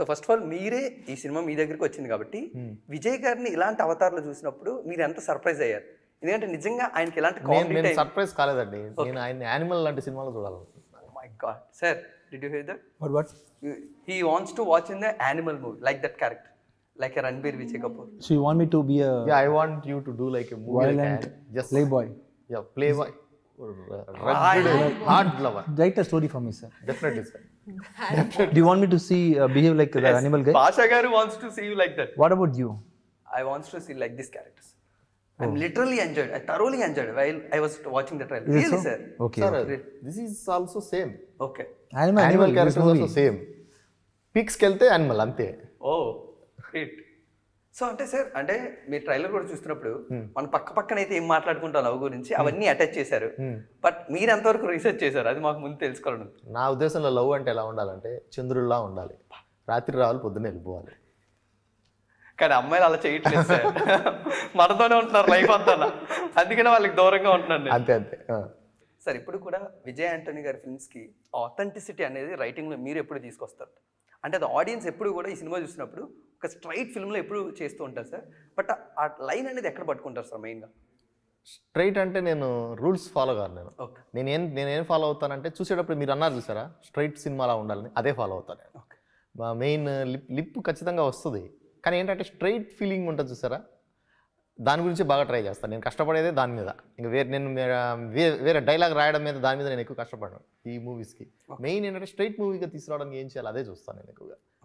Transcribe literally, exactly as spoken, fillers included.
So first of all మీరే ఈ cinema మీ దగ్గరికి వచ్చింది కాబట్టి విజయ్ గారిని ఇలాంటి అవతారాలు చూసినప్పుడు మీరు ఎంత సర్ప్రైజ్ అయ్యారు? ఎందుకంటే నిజంగా ఆయనకి ఇలాంటి కామెడీ టైం సర్ప్రైజ్ కాలేదండి. నేను ఆయన యానిమల్ లాంటి సినిమాలో చూడాలనుకుంటున్నాను. My God sir, did you hear that? What what? He wants to watch in the Animal movie like that character, like a Ranbir Vijay Kapoor. So you want me to be a Yeah, I want you to do like a movie like violent that. Just playboy? yeah, playboy. Rugged, hard lover. Write a story for me, sir. Definitely, sir. Do you want me to see uh, behave like the animal guy? Basha garu wants to see you like that. What about you? I wants to see like these characters. I'm literally enjoyed. I thoroughly enjoyed while I was watching the trailer. Is it Really, so? sir? Okay. Sir, okay. this is also same. Okay. Animal, Animal animal, characters this also movie. same. Pigs కెళ్తే Animal అంతే. Oh, great. So అంటే sir, అంటే మీరు trailer కూడా చూస్తున్నప్పుడు మన పక్క పక్కన అయితే ఏం మాట్లాడుకుంటాం లవ్ గురించి అవన్నీ అటాచ్ చేశారు. బట్ మీరు ఎంతవరకు రీసెర్చ్ చేశారు అది మాకు ముందు తెలుసుకోవాలి. నా ఉద్దేశంలో లవ్ అంటే ఎలా ఉండాలంటే చంద్రుల్లా ఉండాలి. రాత్రి రావాలి, పొద్దున్న వెళ్ళిపోవాలి. కానీ అమ్మాయిలు అలా చేయట్లేదు సార్. మనతోనే ఉంటున్నారు లైఫ్ అంతా, అందుకనే వాళ్ళకి దూరంగా ఉంటున్నాను నేను. అంతే అంతే. సార్ ఇప్పుడు కూడా విజయ్ ఆంటోనీ గారి ఫిల్మ్స్కి ఆథెంటిసిటీ అనేది రైటింగ్లో మీరు ఎప్పుడు తీసుకొస్తారు? అంటే అది ఆడియన్స్ ఎప్పుడు కూడా ఈ సినిమా చూసినప్పుడు ఒక స్ట్రైట్ ఫిల్మ్లో ఎప్పుడు చేస్తూ ఉంటారు సార్, బట్ ఆ లైన్ అనేది ఎక్కడ పట్టుకుంటారు సార్ మెయిన్గా? స్ట్రైట్ అంటే నేను రూల్స్ ఫాలో కాదు. నేను ఓకే. నేనేం నేనేం ఫాలో అవుతానంటే చూసేటప్పుడు మీరు అన్నారు చూసారా స్ట్రైట్ సినిమాలా ఉండాలని, అదే ఫాలో అవుతాను నేను. ఓకే. మా మెయిన్ లిప్ లిప్ ఖచ్చితంగా వస్తుంది, కానీ ఏంటంటే స్ట్రైట్ ఫీలింగ్ ఉంటుంది చూసారా, దాని గురించి బాగా ట్రై చేస్తాను. నేను కష్టపడేదే దాని మీద. ఇంకా వేరే నేను వే- వేరే డైలాగ్ రాయడం మీద దాని మీద నేను ఎక్కువ కష్టపడను ఈ మూవీస్కి. మెయిన్ ఏంటంటే స్ట్రైట్ మూవీగా తీసుకురావడానికి ఏం చేయాలి అదే చూస్తాను నేను ఎక్కువగా.